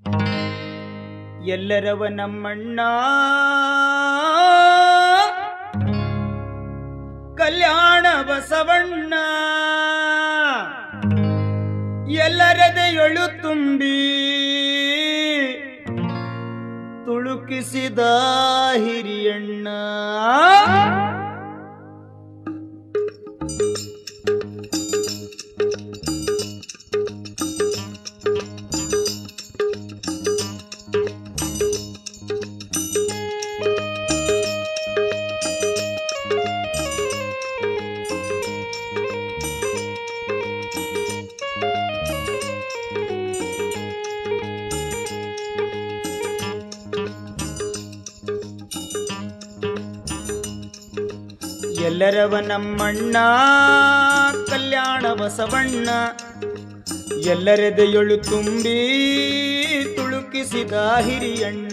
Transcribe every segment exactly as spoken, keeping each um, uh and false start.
ಎಲ್ಲರವ ನಮ್ಮಣ್ಣ ಕಲ್ಯಾಣ ಬಸವಣ್ಣ ಎಲ್ಲರದೆಯೊಳು ತುಂಬಿ ತುಳುಕಿಸಿದ ಹಿರಿಯಣ್ಣ. ಎಲ್ಲರವ ನಮ್ಮಣ್ಣ ಕಲ್ಯಾಣ ಬಸವಣ್ಣ ಎಲ್ಲರೆದೆಯೊಳು ತುಂಬಿ ತುಳುಕಿಸಿದ ಹಿರಿಯಣ್ಣ.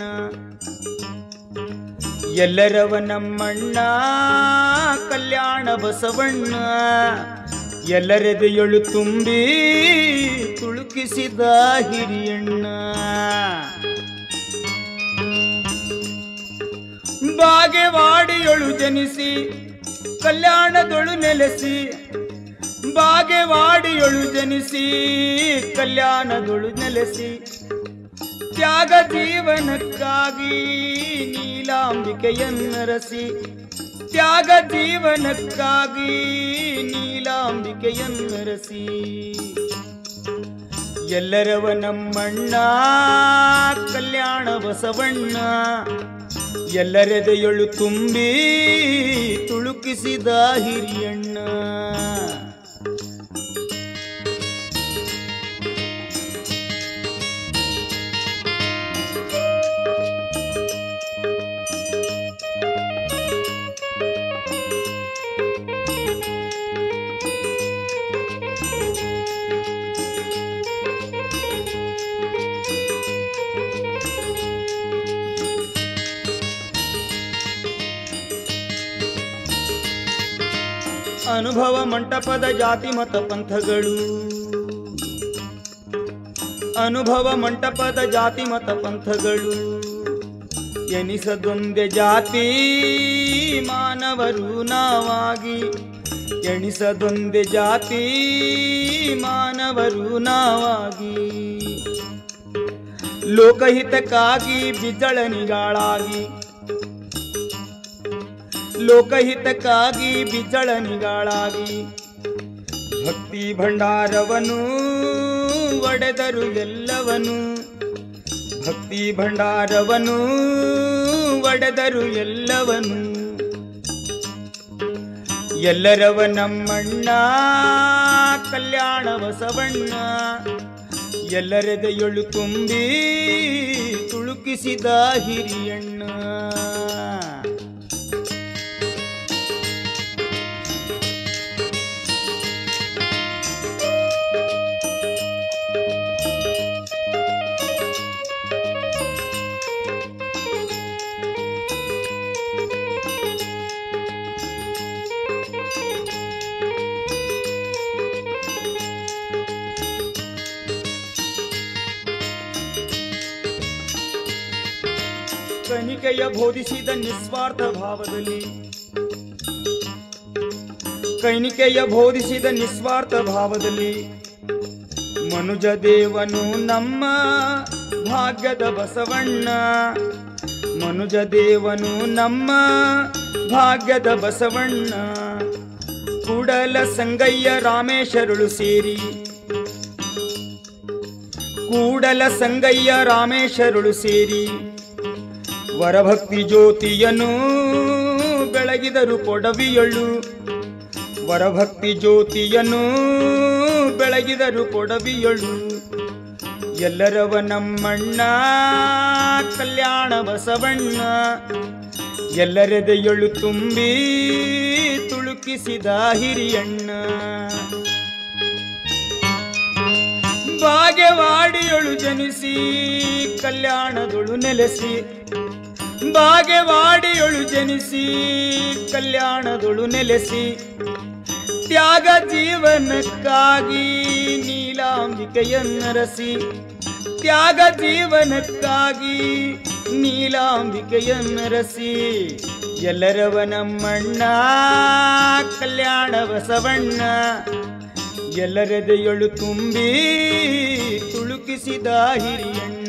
ಎಲ್ಲರವ ನಮ್ಮಣ್ಣ ಕಲ್ಯಾಣ ಬಸವಣ್ಣ ಎಲ್ಲರೆದೆಯೊಳು ತುಂಬಿ ತುಳುಕಿಸಿದ ಹಿರಿಯಣ್ಣ. ಬಾಗೇವಾಡಿಯೊಳು ಜನಿಸಿ ಕಲ್ಯಾಣದೊಳು ನೆಲೆಸಿ ಬಾಗೇವಾಡಿಯೊಳು ಜನಿಸಿ ಕಲ್ಯಾಣದೊಳು ನೆಲೆಸಿ ತ್ಯಾಗ ಜೀವನಕ್ಕಾಗಿ ನೀಲಾಂಬಿಕೆಯನ್ನರಸಿ ತ್ಯಾಗ ಜೀವನಕ್ಕಾಗಿ ನೀಲಾಂಬಿಕೆಯನ್ನರಸಿ. ಎಲ್ಲರವ ನಮ್ಮಣ್ಣ ಕಲ್ಯಾಣ ಬಸವಣ್ಣ ಎಲ್ಲರೆದೆಯೊಳು ತುಂಬಿ ತುಳುಕಿಸಿದ ಹಿರಿಯಣ್ಣ. ಅನುಭವ ಮಂಟಪದ ಜಾತಿ ಮತ ಪಂಥಗಳು ಅನುಭವ ಮಂಟಪದ ಜಾತಿ ಮತ ಪಂಥಗಳು ಎನಿಸದೊಂದೆ ಜಾತಿ ಮಾನವರು ನಾವಾಗಿ ಎಣಿಸದೊಂದೆ ಜಾತಿ ಮಾನವರು ನಾವಾಗಿ ಲೋಕಹಿತಕ್ಕಾಗಿ ಬಿಜ್ಜಳನಿಗಾಳಾಗಿ ಲೋಕಹಿತಕ್ಕಾಗಿ ಬಿಜ್ಜಳನಿಗಾಳಾಗಿ ಭಕ್ತಿ ಭಂಡಾರವನು ಒಡೆದರು ಎಲ್ಲವನು ಭಕ್ತಿ ಭಂಡಾರವನು ಒಡೆದರು ಎಲ್ಲವನು. ಎಲ್ಲರವ ನಮ್ಮಣ್ಣ ಕಲ್ಯಾಣ ಬಸವಣ್ಣ ಎಲ್ಲರೆದೆಯೊಳು ತುಂಬಿ ತುಳುಕಿಸಿದ ಹಿರಿಯಣ್ಣ. ಕನಿಕೆಯ ಬೋಧಿಸಿದ ನಿಸ್ವಾರ್ಥ ಭಾವದಲ್ಲಿ ಕೈನಿಕೆಯ ಬೋಧಿಸಿದ ನಿಸ್ವಾರ್ಥ ಭಾವದಲ್ಲಿ ಮನುಜ ದೇವನು ನಮ್ಮ ಭಾಗ್ಯದ ಬಸವಣ್ಣ ಮನುಜ ದೇವನು ನಮ್ಮ ಭಾಗ್ಯದ ಬಸವಣ್ಣ. ಕೂಡಲ ಸಂಗಯ್ಯ ರಾಮೇಶ್ವರಳು ಸೇರಿ ಕೂಡಲ ಸಂಗಯ್ಯ ರಾಮೇಶ್ವರಳು ಸೇರಿ ವರಭಕ್ತಿ ಜ್ಯೋತಿಯನು ಬೆಳಗಿದರು ಕೊಡವಿಯಳು ವರಭಕ್ತಿ ಜ್ಯೋತಿಯನು ಬೆಳಗಿದರು ಕೊಡವಿಯಳು. ಎಲ್ಲರವ ನಮ್ಮಣ್ಣ ಕಲ್ಯಾಣ ಬಸವಣ್ಣ ಎಲ್ಲರೆದೆಯೊಳು ತುಂಬಿ ತುಳುಕಿಸಿದ ಹಿರಿಯಣ್ಣ. ಬಾಗೇವಾಡಿಯೊಳು ಜನಿಸಿ ಕಲ್ಯಾಣದೊಳು ನೆಲೆಸಿ ಬಾಗೇವಾಡಿಯೊಳು ಜನಿಸಿ ಕಲ್ಯಾಣದೊಳು ನೆಲೆಸಿ ತ್ಯಾಗ ಜೀವನಕ್ಕಾಗಿ ನೀಲಾಂಬಿಕೆಯನ್ನರಸಿ ತ್ಯಾಗ ಜೀವನಕ್ಕಾಗಿ ನೀಲಾಂಬಿಕೆಯನ್ನರಸಿ ಎಲ್ಲರವ ನಮ್ಮಣ್ಣ ಕಲ್ಯಾಣ ಬಸವಣ್ಣ ಎಲ್ಲರದೆಯೊಳು ತುಂಬಿ ತುಳುಕಿಸಿದ ಹಿರಿಯಣ್ಣ.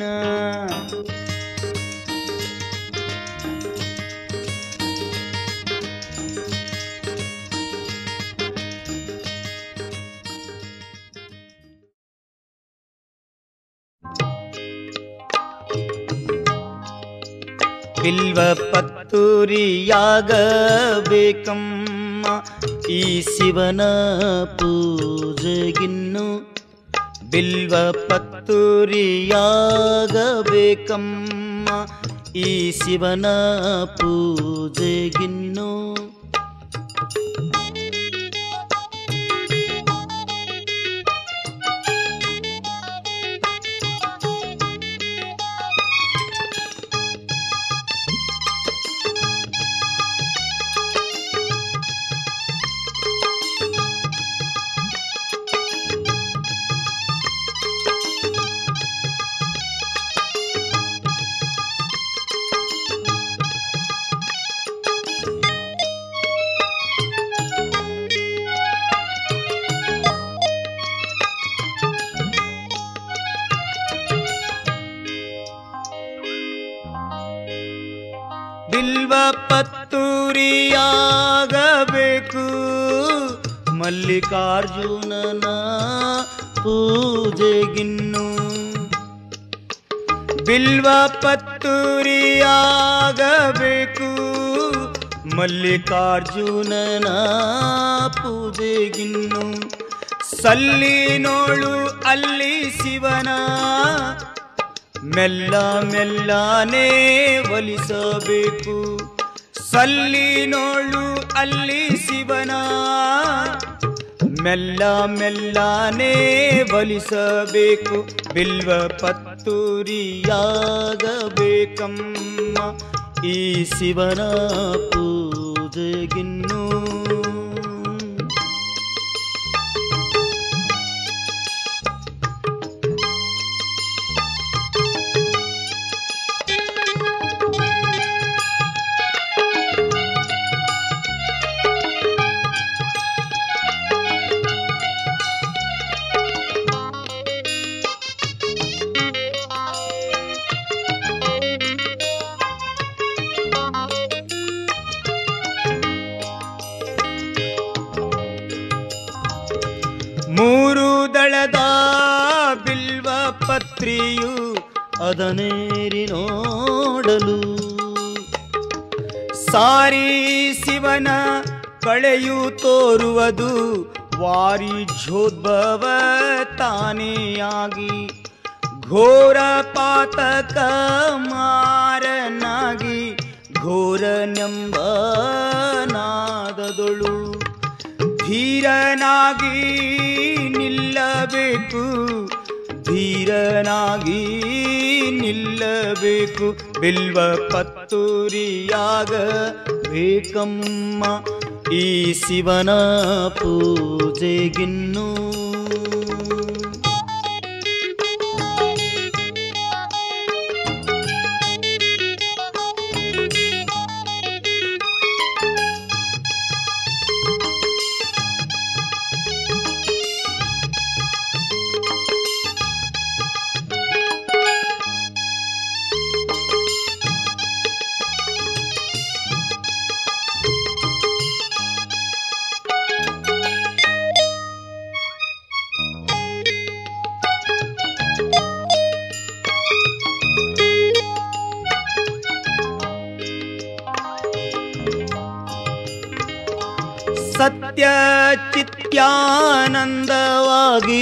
ಬಿಲ್ವ ಪತ್ತೂರಿಯಾಗಬೇಕಮ್ಮ ಈ ಶಿವನ ಪೂಜೆಗಿನ್ನು ಬಿಲ್ವ ಪತ್ತೂರಿಯಾಗಬೇಕಮ್ಮ ಈ ಶಿವನ ಪೂಜೆಗಿನ್ನು ಬಿಲ್ವ ಪತ್ತೂರಿಯಾಗಬೇಕು ಮಲ್ಲಿಕಾರ್ಜುನನ ಪೂಜೆಗಿನ್ನು ಬಿಲ್ವ ಪತ್ತೂರಿಯಾಗಬೇಕು ಮಲ್ಲಿಕಾರ್ಜುನನ ಪೂಜೆಗಿನ್ನು ಸಲ್ಲಿನೋಳು ಅಲ್ಲಿ ಶಿವನ ಮೆಲ್ಲ ಮೆಲ್ಲನೆ ಒಲಿಸಬೇಕು ಸಲ್ಲಿನೋಳು ಅಲ್ಲಿ ಶಿವನ ಮೆಲ್ಲ ಮೆಲ್ಲನೆ ಒಲಿಸಬೇಕು ಬಿಲ್ವ ಪತ್ತೂರಿಯಾಗಬೇಕಮ್ಮ ಈ ಶಿವನ ಪೂಜೆಗಿನ್ನು ಮೂರು ದಳದ ಬಿಲ್ವ ಪತ್ರಿಯು ಅದನೇರಿ ನೋಡಲು ಸಾರಿ ಶಿವನ ಕಳೆಯು ತೋರುವುದು ವಾರಿಜೋದ್ಭವ ತಾನೆಯಾಗಿ ಘೋರ ಪಾತಕ ಮಾರನಾಗಿ ಘೋರನೆಂಬ ನಾದದೊಳು ಧೀರನಾಗಿ ನಿಲ್ಲಬೇಕು ಧೀರನಾಗಿ ನಿಲ್ಲಬೇಕು ಬಿಲ್ವ ಪತ್ತೂರಿಯಾಗಬೇಕಮ್ಮ ಈ ಶಿವನ ಪೂಜೆಗಿನ್ನು ಸತ್ಯ ಚಿತ್ಯಾನಂದವಾಗಿ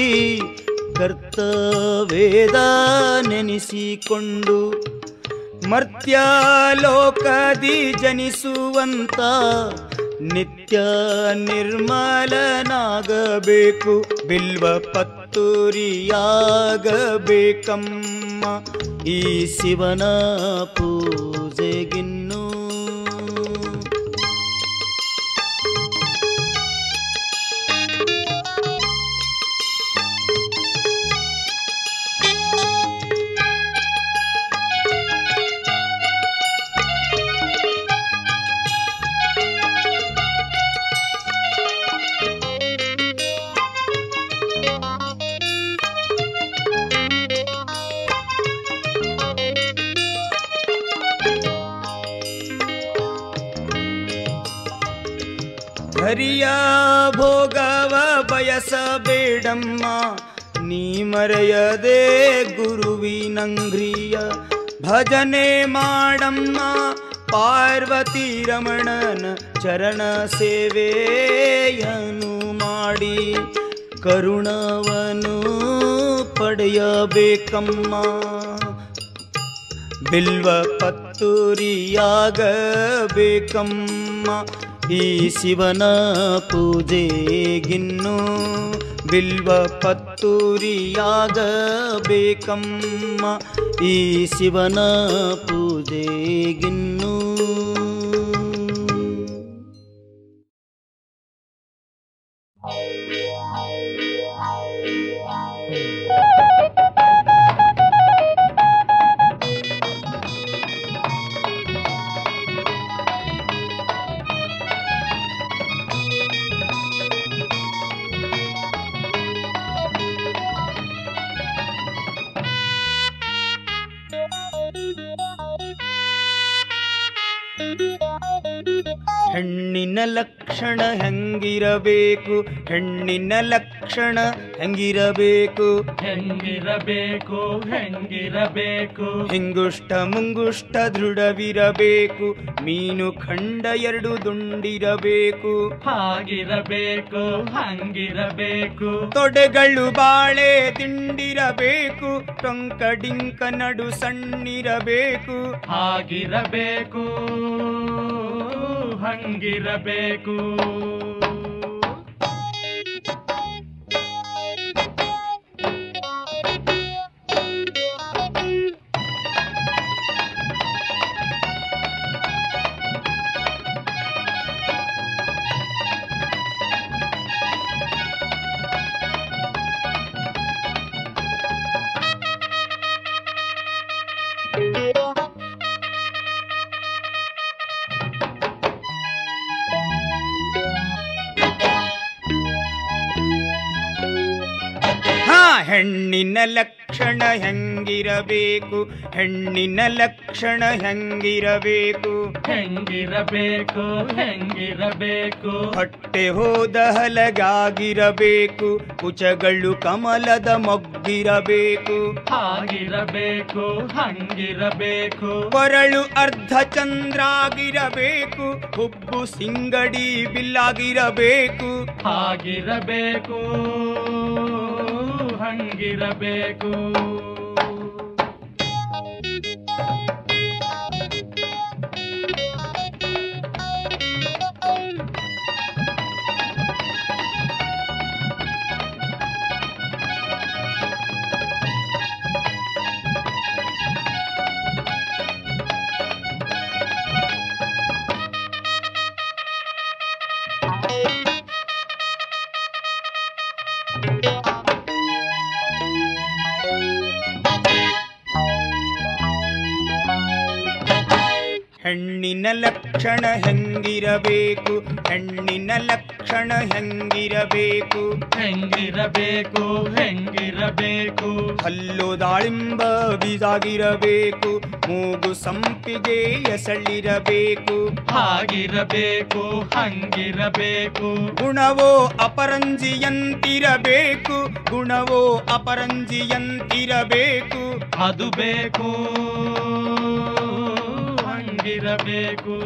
ಕರ್ತವೇದ ನೆನೆಸಿಕೊಂಡು ಮರ್ತ್ಯ ಲೋಕದಿ ಜನಿಸುವಂತ ನಿತ್ಯ ನಿರ್ಮಲನಾಗಬೇಕು ಬಿಲ್ವ ಪತ್ತೂರಿಯಾಗಬೇಕಮ್ಮ ಈ ಶಿವನ ಪೂಜೆಗಿನ್ನು ಹರಿಯ ಭೋಗವ ಬಯಸಬೇಡಮ್ಮ, ನೀ ಮರೆಯದೆ ಗುರುವಿನಂಗ್ರಿಯ ಭಜನೆ ಮಾಡಮ್ಮ. ಪಾರ್ವತಿ ರಮಣನ ಚರಣ ಸೇವೆಯನು ಮಾಡಿ ಕರುಣವನು ಪಡೆಯಬೇಕಮ್ಮ. ಬಿಲ್ವ ಪತ್ತೂರಿಯಾಗಬೇಕಮ್ಮ, ಈ ಶಿವನ ಪೂಜೆಗಿನ್ನು ಬಿಲ್ವ ಪತ್ತೂರಿಯಾಗಬೇಕಮ್ಮ, ಈ ಶಿವನ ಪೂಜೆಗಿನ್ನು. ಹೆಣ್ಣಿನ ಲಕ್ಷಣ ಹೆಂಗಿರಬೇಕು, ಹೆಣ್ಣಿನ ಲಕ್ಷಣ ಹೆಂಗಿರಬೇಕು, ಹೆಂಗಿರಬೇಕು ಹೆಂಗಿರಬೇಕು ಹಿಂಗುಷ್ಟ ಮುಂಗುಷ್ಟ ದೃಢವಿರಬೇಕು, ಮೀನು ಖಂಡ ಎರಡು ದುಂಡಿರಬೇಕು, ಹಾಗಿರಬೇಕು ಹಂಗಿರಬೇಕು. ತೊಡೆಗಳು ಬಾಳೆ ದಿಂಡಿರಬೇಕು, ಟೊಂಕ ಡಿಂಕ ನಡು ಸಣ್ಣಿರಬೇಕು, ಹಾಗಿರಬೇಕು ಹಂಗಿರಬೇಕು. ಹೆಣ್ಣಿನ ಲಕ್ಷಣ ಹೆಂಗಿರಬೇಕು, ಹೆಣ್ಣಿನ ಲಕ್ಷಣ ಹೆಂಗಿರಬೇಕು, ಹೆಂಗಿರಬೇಕು ಹೆಂಗಿರಬೇಕು ಹೊಟ್ಟೆ ಹೋದ ಹಲಗಾಗಿರಬೇಕು, ಕುಚಗಳು ಕಮಲದ ಮೊಗ್ಗಿರಬೇಕು, ಹಾಗಿರಬೇಕು ಹಂಗಿರಬೇಕು. ಕೊರಳು ಅರ್ಧ ಚಂದ್ರಾಗಿರಬೇಕು, ಹುಬ್ಬು ಸಿಂಗಡಿ ಬಿಲ್ಲಾಗಿರಬೇಕು, ಹಾಗಿರಬೇಕು ಹಂಗಿರಬೇಕು. ಹೆಣ್ಣಿನ ಲಕ್ಷಣ ಹೆಂಗಿರಬೇಕು, ಹೆಣ್ಣಿನ ಲಕ್ಷಣ ಹೆಂಗಿರಬೇಕು, ಹೆಂಗಿರಬೇಕು ಹೆಂಗಿರಬೇಕು. ಹಲ್ಲು ದಾಳಿಂಬ ಬೀಜಾಗಿರಬೇಕು, ಮೂಗು ಸಂಪಿಗೆ ಎಸಳಿರಬೇಕು, ಹಾಗಿರಬೇಕು ಹಂಗಿರಬೇಕು. ಗುಣವೋ ಅಪರಂಜಿಯಂತಿರಬೇಕು, ಗುಣವೋ ಅಪರಂಜಿಯಂತಿರಬೇಕು, ಅದು ಬೇಕು ಹಂಗಿರಬೇಕು.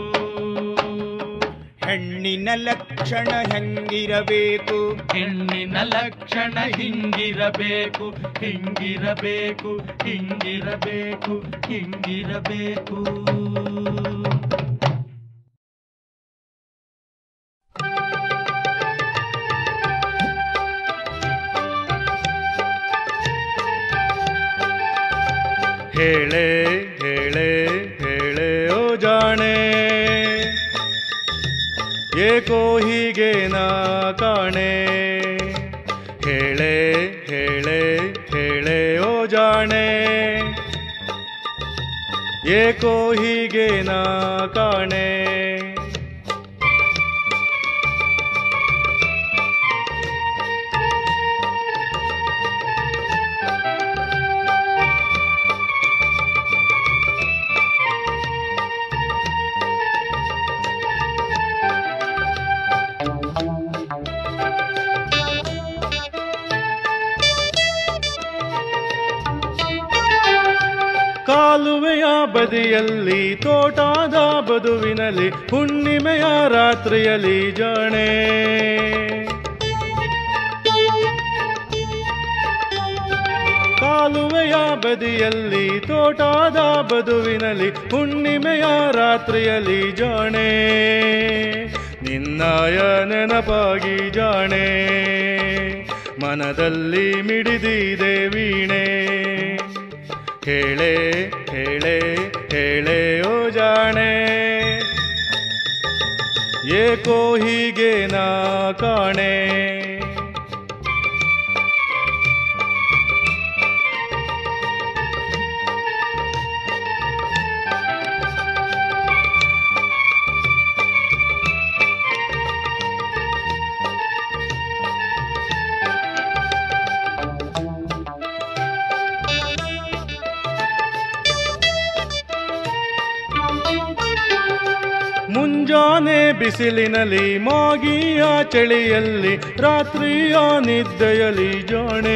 ಹೆಣ್ಣಿನ ಲಕ್ಷಣ ಹೆಂಗಿರಬೇಕು, ಹೆಣ್ಣಿನ ಲಕ್ಷಣ ಹಿಂಗಿರಬೇಕು, ಹಿಂಗಿರಬೇಕು ಹಿಂಗಿರಬೇಕು ಹಿಂಗಿರಬೇಕು. ಹೇಳೆ ಹೇಳೆ ಹೇಳೆ ಓ ಜಾಣೆ, ಏಕೋ ಹೀಗೆ ನಾ ಕಾಣೆ. ಹೇಳೆ ಹೇಳೆ ಹೇಳೆ ಓ ಜಾಣೆ, ಏಕೋ ಹೀಗೆ ನಾ ಕಾಣೆ. ಕಾಲುವೆಯ ಬದಿಯಲ್ಲಿ ತೋಟದ ಬದುವಿನಲ್ಲಿ ಹುಣ್ಣಿಮೆಯ ರಾತ್ರಿಯಲ್ಲಿ ಜಾಣೆ. ಕಾಲುವೆಯ ಬದಿಯಲ್ಲಿ ತೋಟದ ಬದುವಿನಲ್ಲಿ ಹುಣ್ಣಿಮೆಯ ರಾತ್ರಿಯಲ್ಲಿ ಜಾಣೆ. ನಿನ್ನಯ ನೆನಪಾಗಿ ಜಾಣೆ, ಮನದಲ್ಲಿ ಮಿಡಿದಿದೆ ವೀಣೆ. ಹೇಳೆ ಹೇಳೆ ಹೇಳೆ ಓ ಜಾಣೆ, ಏಕೋ ಹೀಗೆ ನಾ ಕಾಣೆ. ಮುಂಜಾನೆ ಬಿಸಿಲಿನಲ್ಲಿ ಮಾಗಿಯ ಚಳಿಯಲ್ಲಿ ರಾತ್ರಿಯ ನಿದ್ದೆಯಲ್ಲಿ ಜಾಣೆ.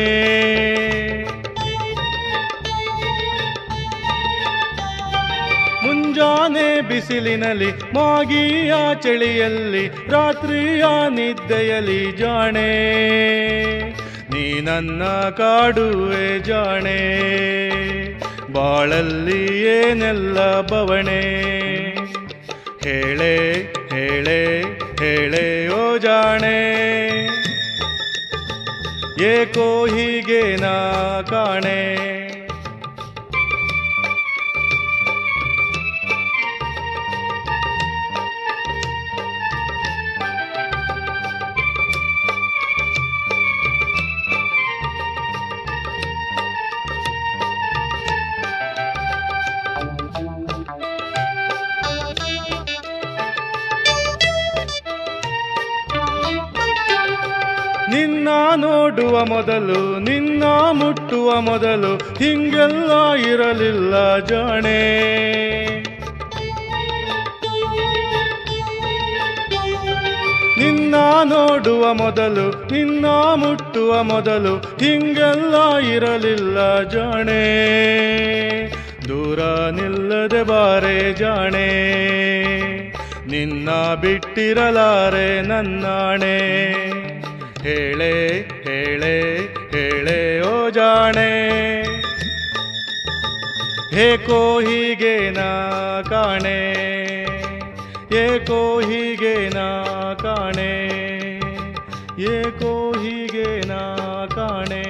ಮುಂಜಾನೆ ಬಿಸಿಲಿನಲ್ಲಿ ಮಾಗಿಯ ಚಳಿಯಲ್ಲಿ ರಾತ್ರಿಯ ನಿದ್ದೆಯಲ್ಲಿ ಜಾಣೆ. ನೀ ನನ್ನ ಕಾಡುವೆ ಜಾಣೆ, ಬಾಳಲ್ಲಿ ಏನೆಲ್ಲ ಬವಣೆ. ಹೇಳೆ ಹೇಳೆ ಹೇಳೆ ಓ ಜಾಣೆ, ಏಕೋ ಹೀಗೆ ನಾ ಕಾಣೆ. ನಿನ್ನ ನೋಡುವ ಮೊದಲು ನಿನ್ನ ಮುಟ್ಟುವ ಮೊದಲು ಹಿಂಗೆಲ್ಲ ಇರಲಿಲ್ಲ ಜಾಣೆ. ನಿನ್ನ ನೋಡುವ ಮೊದಲು ನಿನ್ನ ಮುಟ್ಟುವ ಮೊದಲು ಹಿಂಗೆಲ್ಲ ಇರಲಿಲ್ಲ ಜಾಣೆ. ದೂರ ನಿಲ್ಲದೆ ಬಾರೆ ಜಾಣೆ, ನಿನ್ನ ಬಿಟ್ಟಿರಲಾರೆ ನನ್ನಾಣೆ. ಹೇಳೆ ಹೇಳೆ ಹೇಳೆ ಓ ಜಾಣೆ, ಏಕೋ ಹೀಗೆ ನಾ ಕಾಣೆ. ಏಕೋ ಹೀಗೆ ನಾ ಕಾಣೆ, ಏಕೋ ಹೀಗೆ ನಾ ಕಾಣೆ.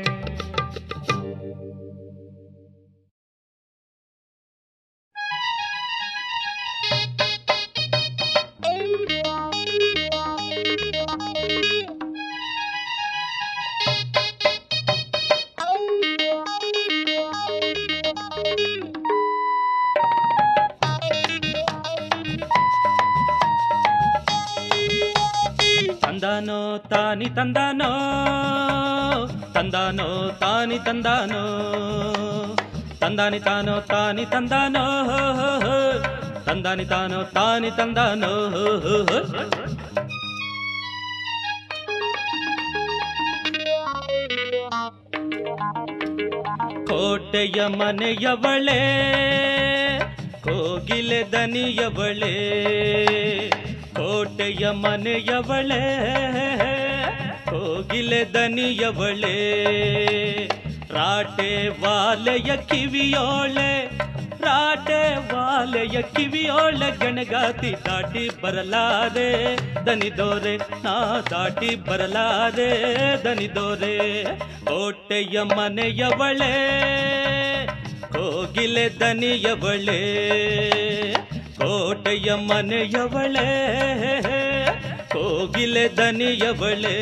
ತಂದಾನೋ ತಾನಿ ತಂದಾನೋ ತಂದಾನೋ ತಾನಿ ತಂದಾನೋ ತಂದಾನಿ ತಾನೋ ತಾನಿ ತಂದಾನೋ ತಂದಾನಿ ತಾನೋ ತಾನಿ ತಂದಾನೋ. ಕೋಟೆಯ ಮನೆಯವಳೆ ಕೋಗಿಲೆ ದನಿಯವಳೆ, ಕೋಟೆಯ ಮನೆಯವಳೆ ಕೋಗಿಲೆ ದನಿಯವಳೆ. ರಾಟೆ ವಾಲೆಯ ಕಿವಿಯೋಳೆ ರಾಟೆ ವಾಲೆಯ ಕಿವಿಯೋಳೆ. ಗಣಗಾತಿ ದಾಟಿ ಬರಲಾದೆ ದನಿದೋರೆ, ನಾ ದಾಟಿ ಬರಲಾದೆ ದನಿದೋರೆ. ಕೋಟೆಯ ಮನೆಯವಳೆ ಕೋಗಿಲೆ ದನಿಯವಳೆ, ಕೋಟೆಯ ಮನೆಯವಳೆ ಕೋಗಿಲೆ ದನಿಯವಳೆ.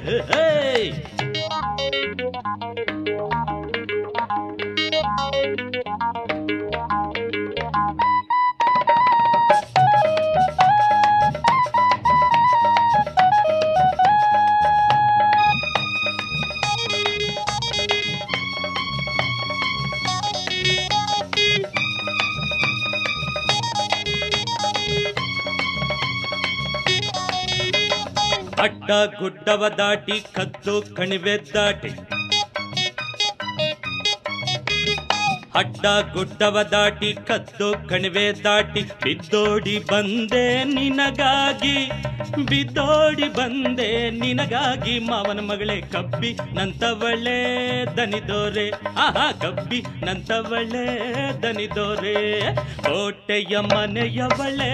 ಅಡ್ಡ ಗುಡ್ಡವ ದಾಟಿ ಕದ್ದು ಕಣಿವೆ ದಾಟಿ ಅಡ್ಡ ಗುಡ್ಡವ ದಾಟಿ ಕದ್ದು ಕಣಿವೆ ದಾಟಿ ಬಿದ್ದೋಡಿ ಬಂದೆ ನಿನಗಾಗಿ ಬಿದ್ದೋಡಿ ಬಂದೆ ನಿನಗಾಗಿ ಮಾವನ ಮಗಳೇ ಕಬ್ಬಿ ನಂತವಳೆ ದನಿದೋರೆ ಆಹಾ ಕಬ್ಬಿ ನಂತವಳೆ ದನಿದೋರೆ ಕೋಟೆಯ ಮನೆಯವಳೆ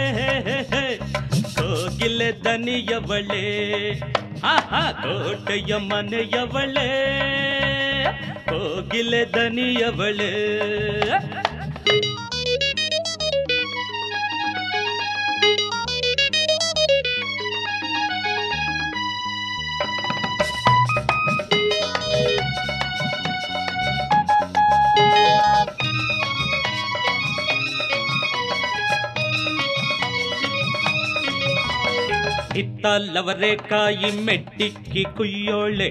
ಕೋಗಿಲೆ ದನಿಯವಳೆ ಆಹಾ ಕೋಟೆಯ ಮನೆಯವಳೆ ಕೋಗಿಲೆ ದನಿಯವಳೆ ಹಿತ್ತಲವರೆ ಕಾಯಿ ಮೆಟ್ಟಿಕ್ಕಿ ಕುಯ್ಯೋಳೆ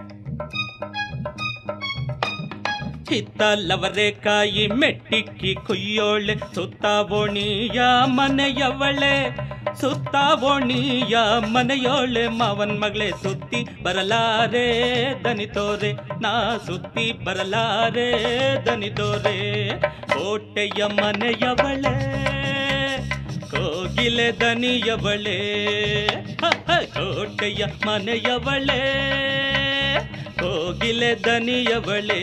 ಹಿತ್ತಲವರೆ ಕಾಯಿ ಮೆಟ್ಟಿಕ್ಕಿ ಕುಯ್ಯೋಳೆ ಸುತ್ತ ಓಣಿಯ ಮನೆಯವಳೆ ಸುತ್ತ ಓಣಿಯ ಮನೆಯೋಳೆ ಮಾವನ್ ಮಗಳೇ ಸುತ್ತಿ ಬರಲಾರೆ ದನಿತೋರೆ ನಾ ಸುತ್ತಿ ಬರಲಾರೆ ದನಿತೋರೆ ಕೋಟೆಯ ಮನೆಯವಳೆ ಕೋಗಿಲೆ ದನಿಯವಳೆ ಕೋಟೆಯ ಮನೆಯವಳೆ ಕೋಗಿಲೆ ದನಿಯವಳೆ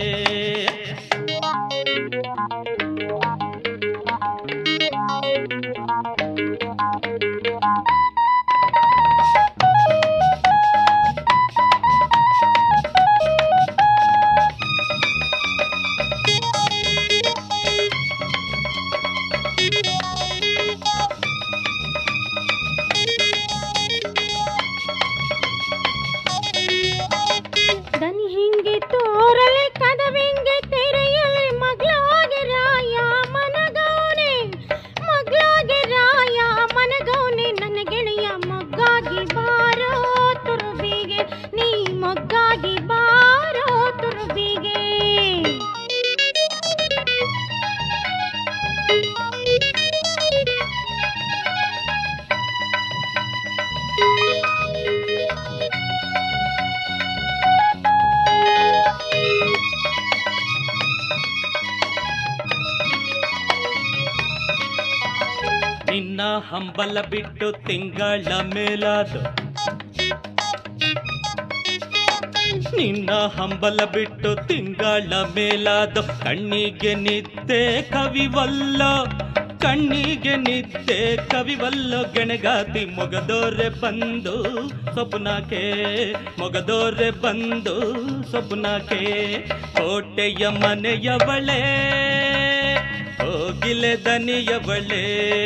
ನಿನ್ನ ಹಂಬಲ ಬಿಟ್ಟು ತಿಂಗಳ ಮೇಲಾದ ನಿನ್ನ ಹಂಬಲ ಬಿಟ್ಟು ತಿಂಗಳ ಮೇಲಾದ ಕಣ್ಣಿಗೆ ನಿದ್ದೆ ಕವಿವಲ್ಲ ಕಣ್ಣಿಗೆ ನಿದ್ದೆ ಕವಿವಲ್ಲ ಗೆಣಗಾತಿ ಮೊಗದೋರೆ ಬಂದು ಸೊಪ್ನಾಕೆ ಮೊಗದೋರೆ ಬಂದು ಸೊಪ್ನಾಕೆ ಕೋಟೆಯ ಮನೆಯವಳೆ ಕೋಗಿಲೆ ದನಿಯವಳೆ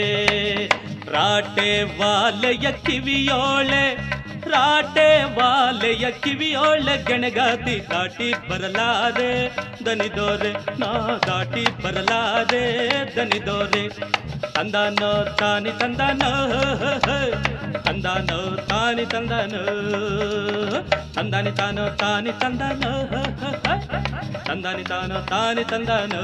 ರಾಟೆ ವಾಲೆಯ ಕಿವಿಯೋಳೆ ರಾಟೆ ವಾಲೆಯ ಕಿವಿಯೋಳೆ ಗೆಣಗಾತಿ ದಾಟಿ ಬರಲಾರೆ ದನಿದೋರೆ ನಾ ದಾಟಿ ಬರಲಾರೆ ದನಿದೋರೆ ತಂದಾನೋ ತಾನಿ ತಂದಾನೋ ತಂದಾನೋ ತಾನಿ ತಂದಾನೋ ತಂದಾನಿ ತಾನೋ ತಾನಿ ತಂದಾನೋ ತಂದಾನಿ ತಾನೋ ತಾನಿ ತಂದಾನೋ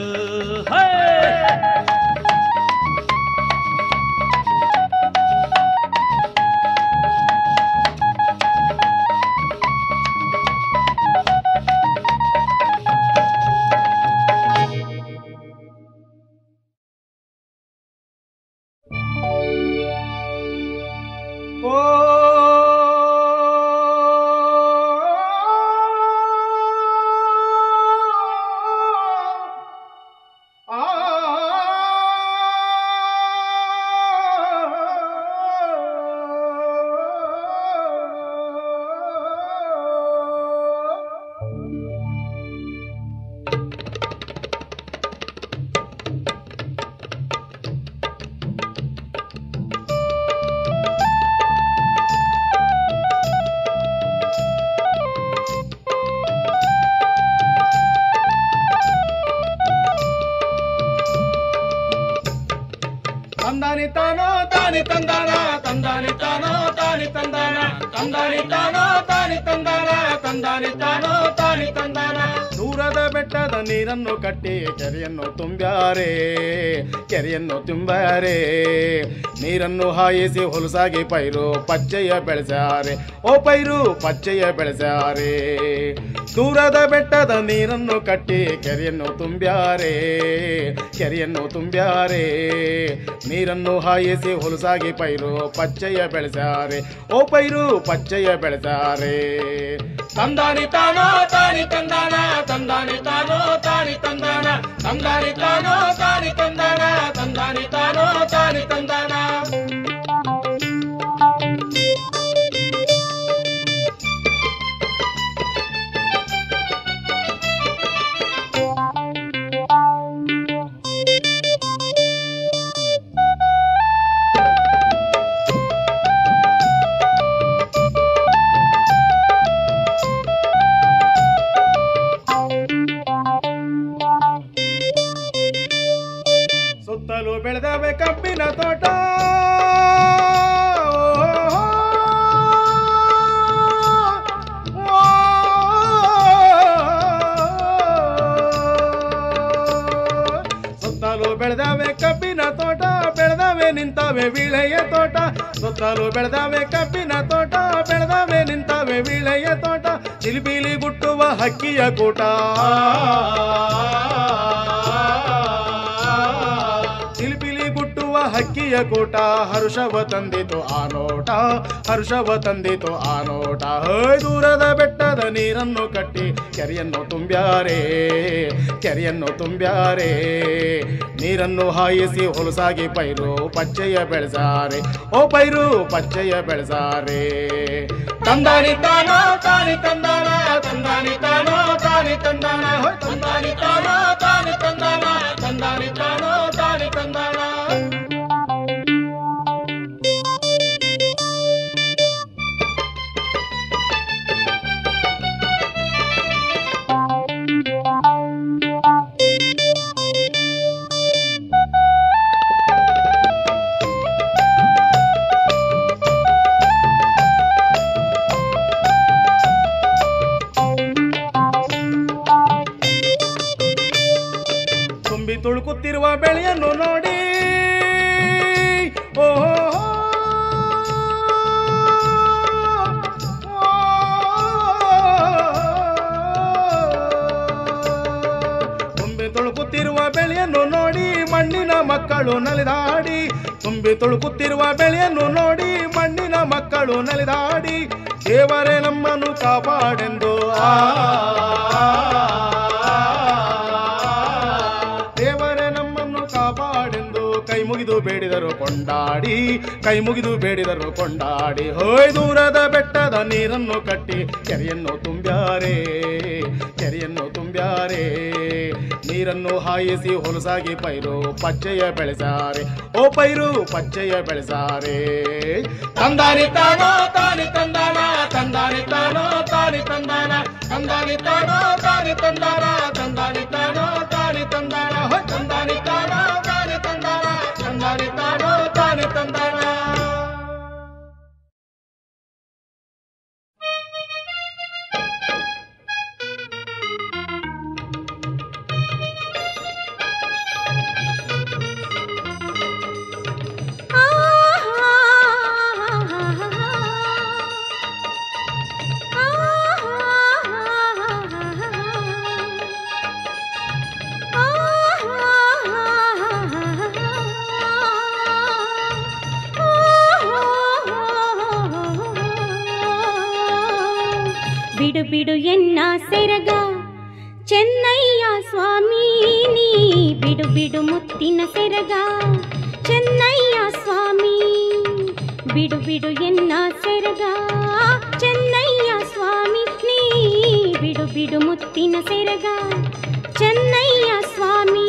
ಆ ತಂದಾನಿ ತಾನೋ ತಾನಿ ತಂದಾನ ತಂದಾನಿ ತಾನೋ ತಾನಿ ತಂದಾನ ತಂದಾನಿ ತಾನೋ ತಾನಿ ತಂದಾನ ತಂದಾನಿ ತಾನೋ ತಾನಿ ತಂದಾನ. ದೂರದ ಬೆಟ್ಟದ ನೀರನ್ನು ಕಟ್ಟಿ ಕೆರೆಯನ್ನು ತುಂಬ್ಯಾರೆ ಕೆರೆಯನ್ನು ತುಂಬ್ಯಾರೆ ನೀರನ್ನು ಹಾಯಿಸಿ ಹೊಲಸಾಗಿ ಪೈರು ಪಚ್ಚೆಯ ಬೆಳೆಸ್ಯಾರೆ ಓ ಪೈರು ಪಚ್ಚೆಯ ಬೆಳೆಸ್ಯಾರೆ. ದೂರದ ಬೆಟ್ಟದ ನೀರನ್ನು ಕಟ್ಟಿ ಕೆರೆಯನ್ನು ತುಂಬ್ಯಾರೆ ಕೆರೆಯನ್ನು ತುಂಬ್ಯಾರೆ ನೀರನ್ನು ಹಾಯಿಸಿ ಹೊಲಸಾಗಿ ಪೈರು ಪಚ್ಚೆಯ ಬೆಳೆಸ್ಯಾರೆ ಓ ಪೈರು ಪಚ್ಚೆಯ ಬೆಳೆಸ್ಯಾರೆ. ತಂದಾನಿ ತಾನೋ ತಾನಿ ತಂದಾನ ತಂದಾನಿ ತಾನೋ ತಾನಿ ತಂದಾನ ತಂದಾನಿ ತಾನೋ ತಾನಿ ತಂದಾನ ತಂದಾನಿ ತಾನೋ ತಾನಿ ತಂದಾನ. ಸುತ್ತಲೂ ಬೆಳೆದವೆ ಕಬ್ಬಿನ ತೋಟ ಸುತ್ತಲೂ ಬೆಳೆದವೆ ಕಬ್ಬಿನ ತೋಟ ಬೆಳೆದವೆ ನಿಂತವೆ ವಿಳೆಯ ತೋಟ ಸುತ್ತಲೂ ಬೆಳೆದವೆ ಕಬ್ಬಿನ ತೋಟ ಬೆಳೆದವೆ ನಿಂತವೆ ವಿಳೆಯ ತೋಟ ಚಿಲಿಪಿಲಿ ಗುಟ್ಟುವ ಹಕ್ಕಿಯ ಕೂಟ ಚಿಲಿಪಿಲಿ ಗುಟ್ಟುವ ಹಕ್ಕಿಯ ಕೂಟ ಹರ್ಷವ ತಂದಿತು ಆ ನೋಟ ಹರ್ಷವ ತಂದಿತು ಆ ನೋಟ. ದೂರದ ಬೆಟ್ಟದ ನೀರನ್ನು ಕಟ್ಟಿ ಕೆರೆಯನ್ನು ತುಂಬ್ಯಾರೆ ಕೆರೆಯನ್ನು ತುಂಬ್ಯಾರೆ ನೀರನ್ನು ಹಾಯಿಸಿ ಹೊಲಸಾಗಿ ಪೈರು ಪಚ್ಚೆಯ ಬೆಳೆಸಾರೆ ಓ ಪೈರು ಪಚ್ಚೆಯ ಬೆಳೆಸಾರೆ. ತಂದಾನಿ ತಾನೋ ತಾನಿ ತಂದಾನ ತಂದಾನಿ ತಾನೋ ತಾನಿ ತಂದಾನ ತಂದಾನಿ ತಾನೋ ತಾನಿ ತಂದಾನ ತಂದಾನಿ ತಾನೋ ತಾನಿ ತಂದಾನ. ತುಂಬಿ ತುಳುಕುತ್ತಿರುವ ಬೆಳೆಯನ್ನು ನೋಡಿ ಓಹೋ ತುಂಬಿ ತುಳುಕುತ್ತಿರುವ ಬೆಳೆಯನ್ನು ನೋಡಿ ಮಣ್ಣಿನ ಮಕ್ಕಳು ನಲಿದಾಡಿ ತುಂಬಿ ತುಳುಕುತ್ತಿರುವ ಬೆಳೆಯನ್ನು ನೋಡಿ ಮಣ್ಣಿನ ಮಕ್ಕಳು ನಲಿದಾಡಿ ದೇವರೇ ನಮ್ಮನ್ನು ಕಾಪಾಡೆಂದು ಆ ದೇವರೇ ನಮ್ಮನ್ನು ಕಾಪಾಡೆಂದು ಕೈ ಮುಗಿದು ಬೇಡಿದರು ಕೊಂಡಾಡಿ ಕೈ ಮುಗಿದು ಬೇಡಿದರು ಕೊಂಡಾಡಿ. ಹೋಯ್ ದೂರದ ಬೆಟ್ಟದ ನೀರನ್ನು ಕಟ್ಟಿ ಕೆರೆಯನ್ನು ತುಂಬ್ಯಾರೆ ಕೆರೆಯನ್ನು ತುಂಬ್ಯಾರೆ ನೀರನ್ನು ಹಾಯಿಸಿ ಹೊಲಸಾಗಿ ಪೈರು ಪಚ್ಚೆಯ ಬೆಳೆಸಾರೆ ಓ ಪೈರು ಪಚ್ಚೆಯ ಬೆಳೆಸಾರೆ. ತಂದಾನಿ ತಾನೋ ತಾನಿ ತಂದಾನ ತಂದಾನಿ ತಾನೋ ತಾನಿ ತಂದಾನ ತಂದಾನಿ ತಾನೋ ತಾನಿ ತಂದಾನ ತಂದಾನಿ ತಾನೋ ತಾನಿ ತಂದಾನ ತಂದಾನಿ ತಾನೋ ತಾನಿ ತಂದಾನ ತಂದಾನಿ ತಾನೋ ತಾನಿ ತಂದಾನ. ಬಿಡು ಬಿಡು ಎನ್ನ ಸೆರಗ ಚೆನ್ನಯ್ಯ ಸ್ವಾಮಿ ನೀ ಬಿಡು ಬಿಡು ಮುತ್ತಿನ ಸೆರಗ ಚೆನ್ನಯ್ಯ ಸ್ವಾಮಿ ಬಿಡು ಬಿಡು ಎನ್ನ ಸೆರಗ ಚೆನ್ನಯ್ಯ ಸ್ವಾಮಿ ನೀ ಬಿಡು ಬಿಡು ಮುತ್ತಿನ ಸೆರಗ ಚೆನ್ನಯ್ಯ ಸ್ವಾಮಿ.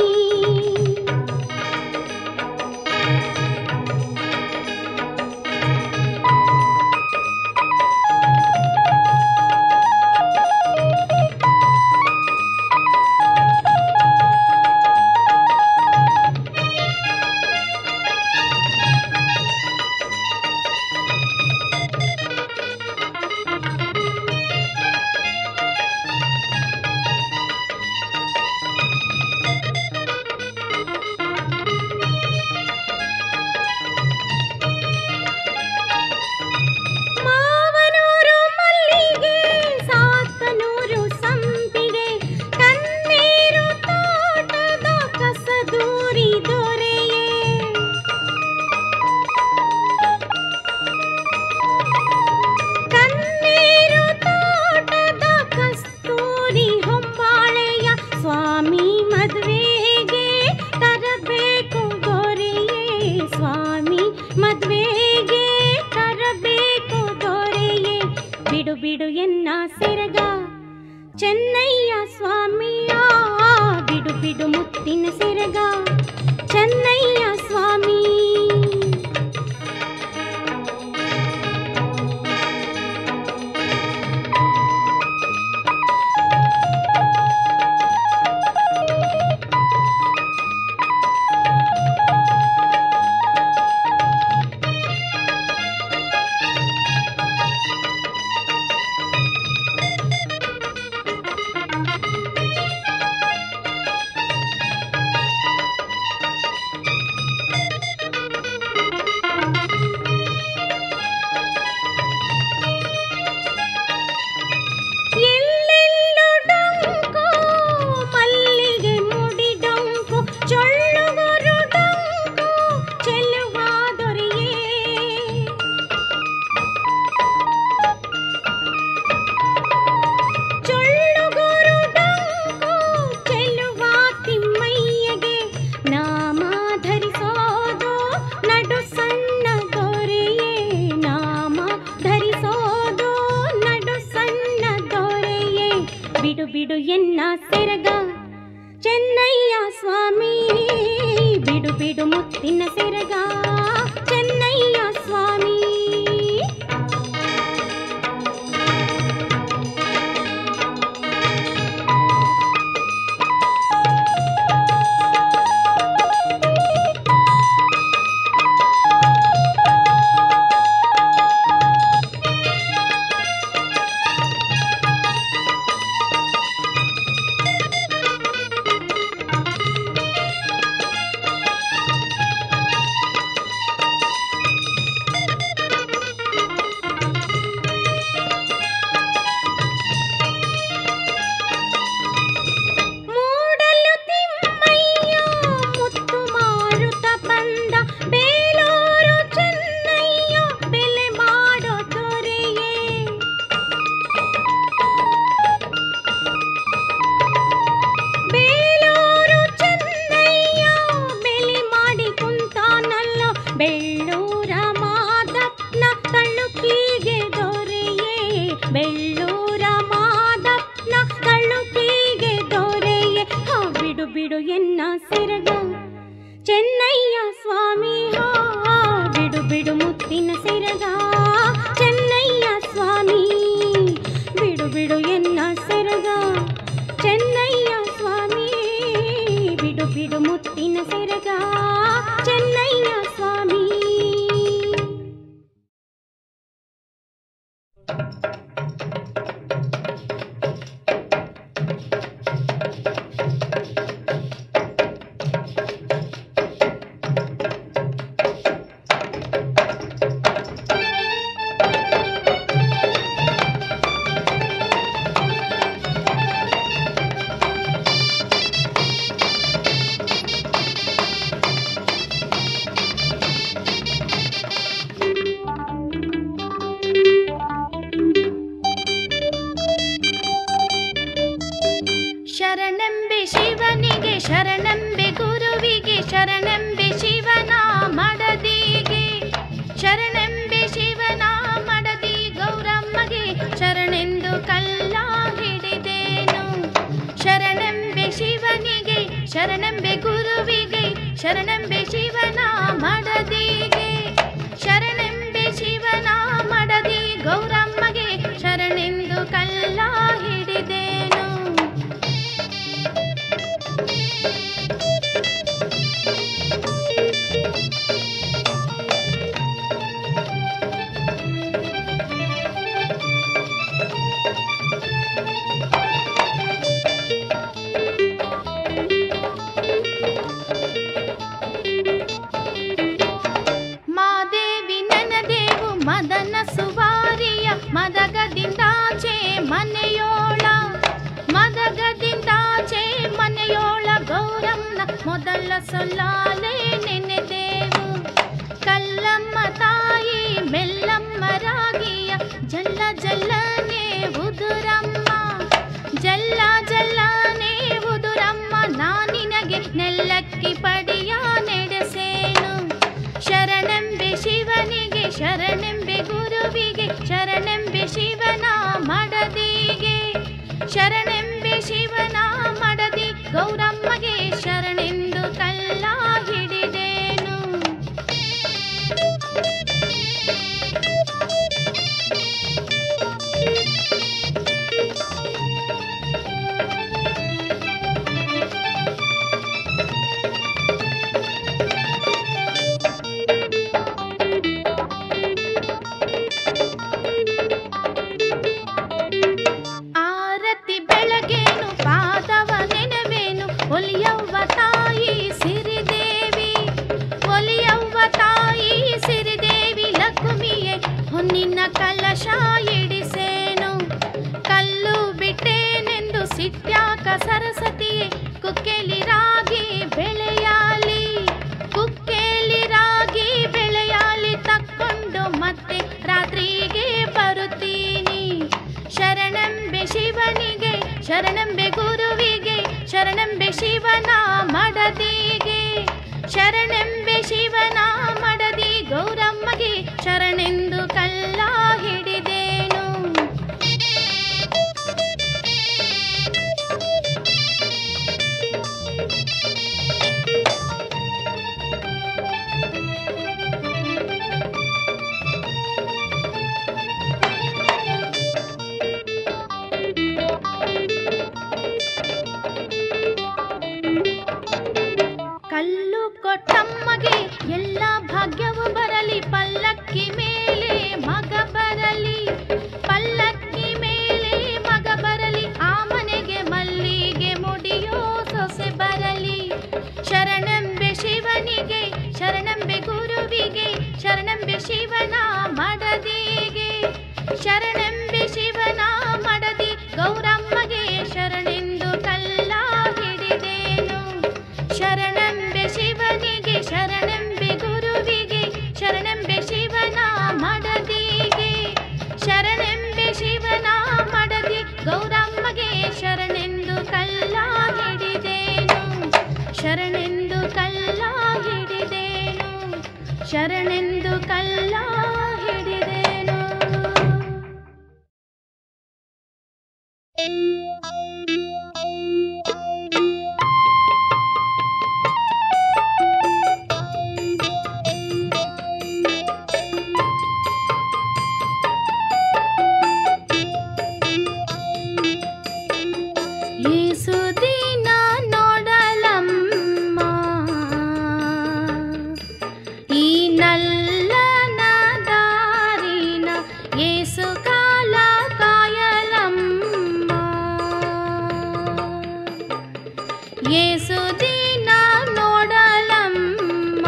ಸ್ವಾಮಿ ಬಿಡು ಬಿಡು ಮುತ್ತಿನ ಸೆರಗ ಚೆನ್ನಯ್ಯ ಸ್ವಾಮಿ. ಶರಣೆಂಬೆ ಶಿವನಿಗೆ ಶರಣೆಂಬೆ ಗುರುವಿಗೆ ಶರಣೆಂಬೆ ಶಿವನ ಮಡದಿಗೆ ಶರಣೆಂಬೆ ಶಿವನ ಮಡದಿ ಗೌರಮ್ಮಗೆ ಶರಣೆಂದು ಕಲ್ಲ ಹಿಡಿದೇನು ಶರಣೆಂಬೆ ಶಿವನಿಗೆ ಶರಣೆಂಬೆ ಗುರುವಿಗೆ ಶರಣೆಂಬೆ ಶಿವನ ಮಡದಿಗೆ ಶರಣೆಂಬೆ ಶಿವನ ಮಡದಿ ಗೌರಮ್ಮಗೆ ಶರಣೆಂದು ಕಲ್ಲ ಹಿಡಿದೇನು ಶರಣೆಂದು ಕಲ್ಲ ಹಿಡಿದೇನು ಶರಣೆಂದು ಕಲ್ಲ ಹಿಡಿದೇನು. ಯೇಸು ದಿನ ನೋಡಲಮ್ಮ ಈ ನಲ್ಲನ ದಾರಿನ ಯೇಸು ಕಾಲ ಕಾಯಲಮ್ಮ ಯೇಸು ದಿನ ನೋಡಲಮ್ಮ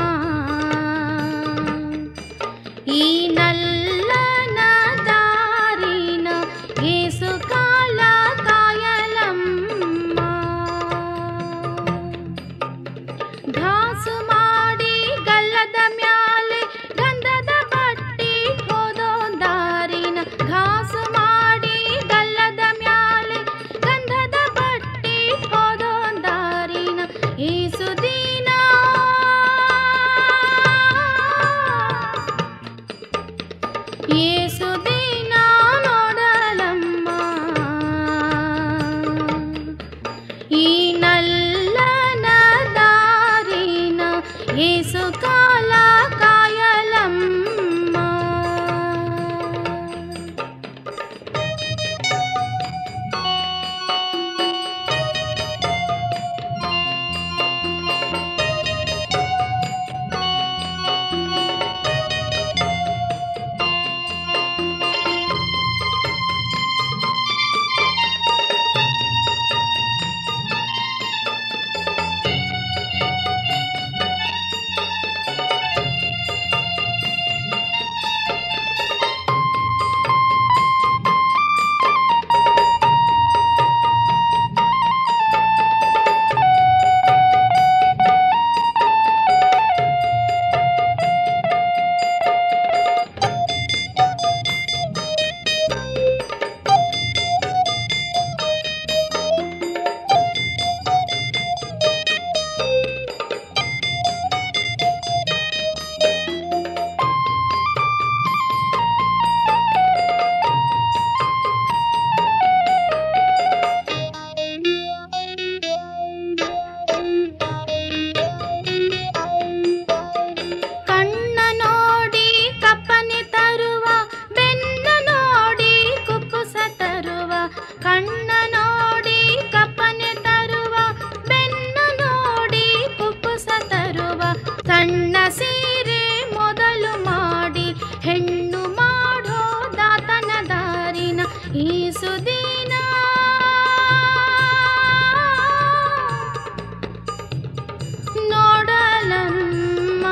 ಈ ನಲ್ಲನ ದಾರಿನ ಯೇಸು ಕಾಲ ಕಾಯಲಮ್ಮ ಘಾಸು ಮಾಡಿ ಗಲ್ಲದ ಮ್ಯಾಲೆ ಗಂಧದ ಬಟ್ಟಿ ಹೋದೋ ದಾರಿನ ಘಾಸು ಮಾಡಿ ಗಲ್ಲದ ಮ್ಯಾಲೆ ಗಂಧದ ಬಟ್ಟಿ ಹೋದೋ ದಾರಿನ ಯೇಸು ದಿನ ಯೇಸು ದಿನ ನೋಡಲಮ್ಮ ಈ ನಲ್ಲನ ದಾರಿನ ಯೇಸು ಕಾಲ ಕಾಯಲಮ್ಮ. ಕಣ್ಣ ನೋಡಿ ಕಪ್ಪನೆ ತರುವ ಬೆನ್ನ ನೋಡಿ ಕುಪ್ಪುಸ ತರುವ ಕಣ್ಣ ನೋಡಿ ಕಪ್ಪನೆ ತರುವ ಬೆನ್ನ ನೋಡಿ ಕುಪ್ಪುಸ ತರುವ ಸಣ್ಣ ಸೀರೆ ಮೊದಲು ಮಾಡಿ ಹೆಣ್ಣು ಮಾಡೋ ದಾತನ ದಾರಿನ ಈ ಸುದಿನ ನೋಡಲಮ್ಮ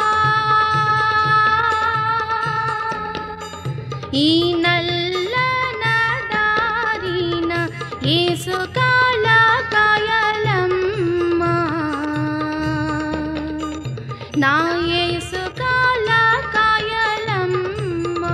ಈ ನಲ್ಲನ ದಾರಿನ ಯೇಸು ಕಾಲ ಕಾಯಲಮ್ಮ ನಾ ಯೇಸು ಕಾಲ ಕಾಯಲಮ್ಮ.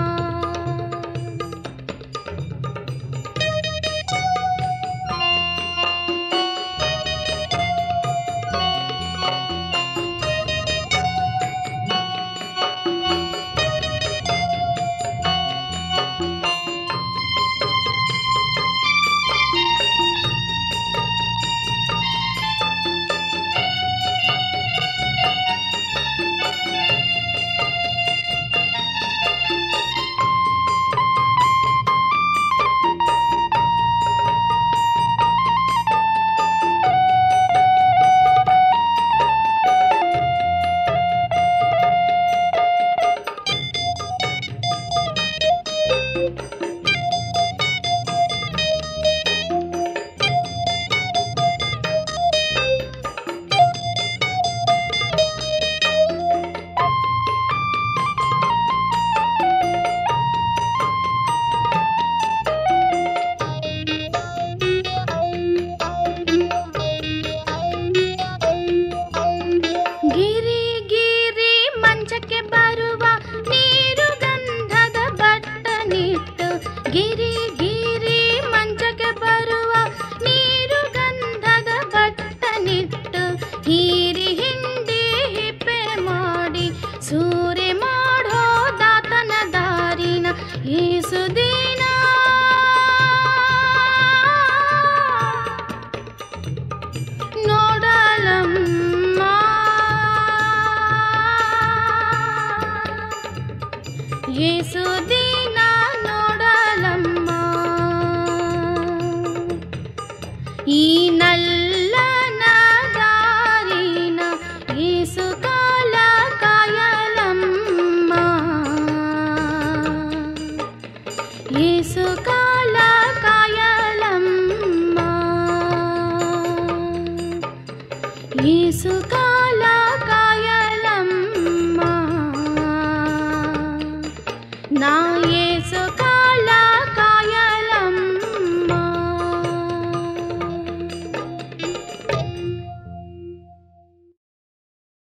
ನೀರಿ